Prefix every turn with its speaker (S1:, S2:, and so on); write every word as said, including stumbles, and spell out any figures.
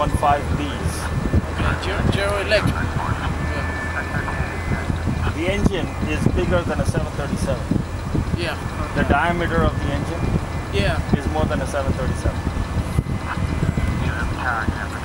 S1: fifteen Bs.
S2: Okay, Gero, Gero Electric. Yeah.
S1: The engine is bigger than a seven thirty-seven.
S2: Yeah. Okay.
S1: The diameter of the engine
S2: yeah.
S1: is more than a seven thirty-seven.